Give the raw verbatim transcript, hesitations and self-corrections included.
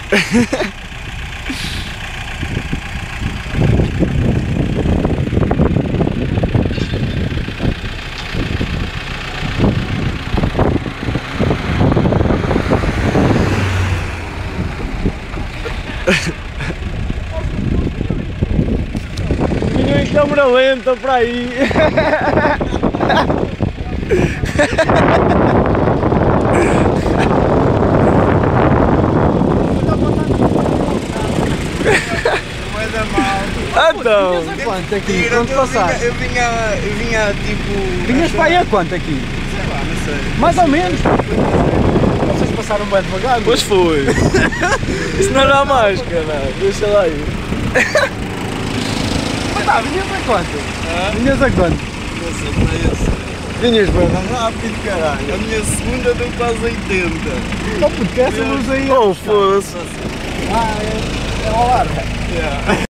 Vinha em câmera lenta para aí. Mas é mal. Então, Vinhas a quanto aqui? Tira, Quando eu passaste? vinha, eu vinha, eu vinha tipo... Vinhas para aí a quanto aqui? Sei lá, não sei. Mais ou menos. Vocês passaram bem devagar. pois foi. Isso não era mais, caralho. Deixa lá aí. Mas tá, vinhas a quanto? Hã? Vinhas a quanto? Não sei, não é esse. Vinhas bem rápido, caralho. A minha segunda deu quase oitenta. Não, porque essa luz aí... Oh, foda-se. Ah, é... é ao ar. Yeah.